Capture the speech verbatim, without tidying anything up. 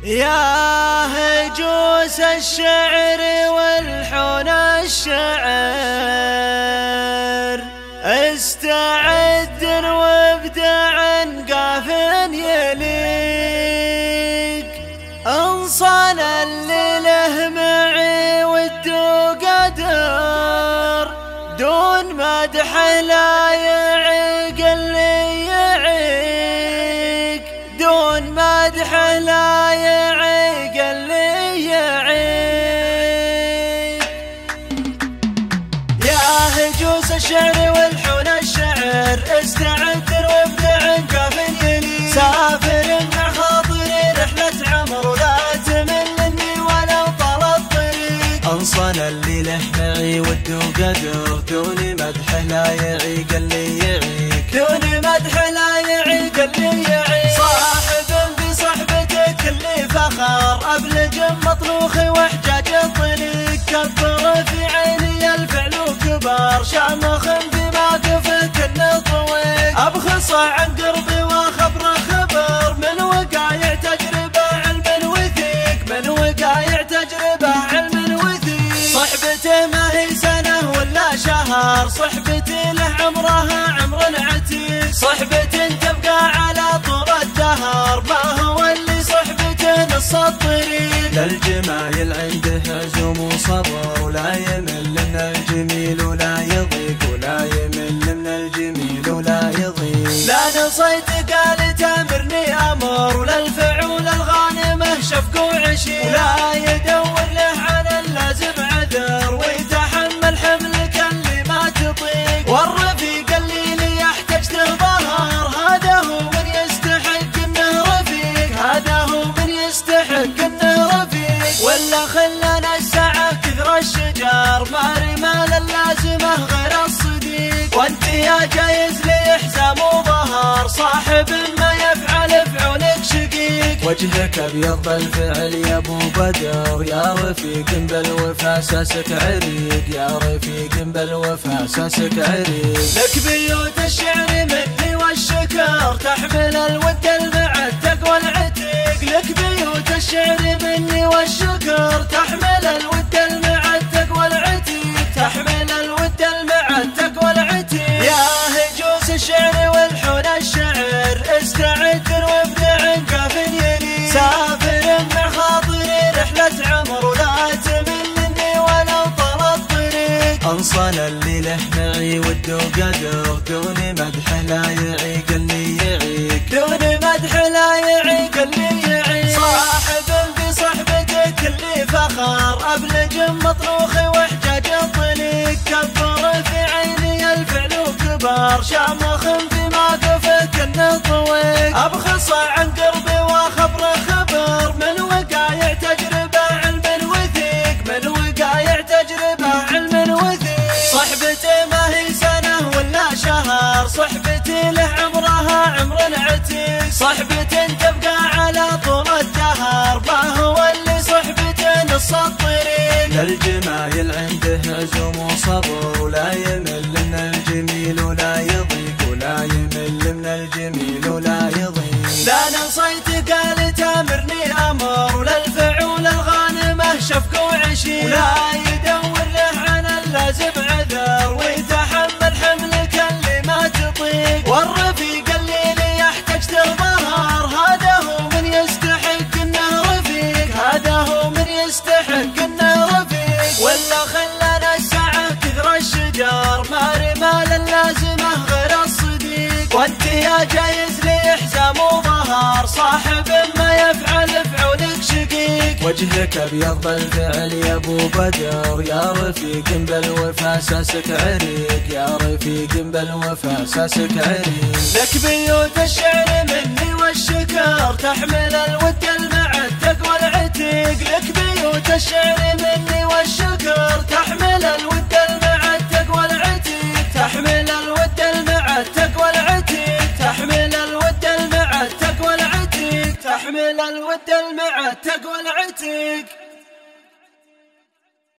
يا هجوس الشعر والحون الشعر، استعد وابدع قاف يليق، انصان اللي له معي ودو قدر، دون مدح لا يعيق اللي يعيق، دون مدح لا يعيق اللي يعيق. يا هجوس الشعر والحون الشعر، استعد وابدع قاف يليق، سافر مع خاطري رحلة عمر ولا تمل مني ولو طال الطريق، انصان اللي له معي ودو قدر، دون مدح لا يعيق اللي يعيق، دون مدح لا يعيق اللي يعيق. صاحب بصحبتك اللي فخر، ابلج مطروخ واحجاج الطريق، كبر في عيني الفعل وكبر، شامخ بموقفه كن طويق، ابخص عن قربي وخبر خبر، من وقايع تجربه علم وثيق، من وقايع تجربه علم وثيق. صحبته ما هي سنه ولا شهر، صحبتي له عمرها عمر عتيق، صحبة تبقى على طول الدهر، ما هو اللي صحبته نص الطريق. للجمايل عنده عزم وصبر، ولا يمل من الجميل ولا يضيق، ولا يمل من الجميل ولا يضيق. لا نصيت قال تامرني امر، ولا الفعول الغانمه شفق وعشير، ولا يدور له على اللازم عذر، ويتحمل حملك اللي ما تطيق، والرفيق اللي لي يحتاج تظهر، هذا هو من يستحق انه رفيق، هذا هو من يستحق انه رفيق. ولا خلنا الساعه كثر الشجار، ما رمال اللازمه غير الصديق، وانت يا جايز لي حزام وظهر، صاحب ما يفعل فعولك شقيق. وجهك ابيض بالفعل يا ابو بدر، يا رفيق بالوفا ساسك عريق، يا رفيق بالوفا ساسك عريق. لك بيوت الشعر مني والشكر، تحمل الود المع التقوى العتيق، لك بيوت الشعر مني والشكر، تحمل الود المع التقوى العتيق، تحمل الود المع التقوى العتيق. يا هجوس الشعر والحون الشعر، استعد وابدع قاف يليق، سافر مع خاطري رحلة عمر ولا تمل مني ولو طال الطريق، انصان اللي له معي ودو قدر، دون مدح لا يعيق اللي يعيق، دون مدح لا يعيق اللي يعيق. صاحب بصحبتك اللي فخر، ابلج مطروخ واحجاج الطريق، كبر في عيني الفعل وكبر، شامخ بموقفه كن طويق، ابخص عن قربي وخبر خبر، من وقايع تجربه علم وثيق، من وقايع تجربه علم وثيق. صحبتي ما هي سنه ولا شهر، صحبتي له عمرها عمر عتيق، صحبة تبقى على طول الدهر، ما هو اللي صحبته نص الطريق. للجمايل عنده عزم وصبر، ولا يمل من الجميل ولا يضيق، ولا يمل من الجميل ولا يضيق. لا نصيت قال تامرني امر، ولا الفعول الغانمه شفق وعشير، ولا يدور له على اللازم عذر، ويتحمل حملك اللي ما تطيق، والرفيق اللي لي يحتاج تظهر، هذا هو من يستحق انه رفيق، هذا هو من يستحق انه رفيق. ولا خلنا الساعه كثر الشجار، ما رمال اللازمه غير الصديق، وانت يا جايز لي حزام وظهر، صاحب ما يفعل فعولك شقيق. وجهك ابيض بالفعل يا ابو بدر، يا رفيق بالوفا ساسك عريق، يا رفيق بالوفا ساسك عريق. لك بيوت الشعر مني والشكر، تحمل الود المع التقوى العتيق، لك بيوت الشعر مني والشكر، تحمل الود المع التقوى العتيق، تحمل الود المع التقوى العتيق، تحمل الود المع التقوى العتيق، تحمل الود المع التقوى العتيق.